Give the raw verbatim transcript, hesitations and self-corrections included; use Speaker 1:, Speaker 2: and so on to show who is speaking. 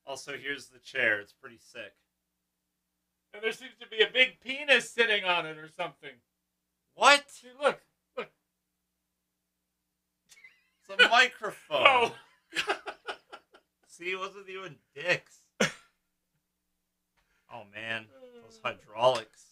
Speaker 1: Also, here's the chair. It's pretty sick.
Speaker 2: And there seems to be a big penis sitting on it or something.
Speaker 1: What?
Speaker 2: See, look. Look.
Speaker 1: It's a microphone.
Speaker 2: Oh.
Speaker 1: See, it wasn't even dicks. Oh, man. Those hydraulics.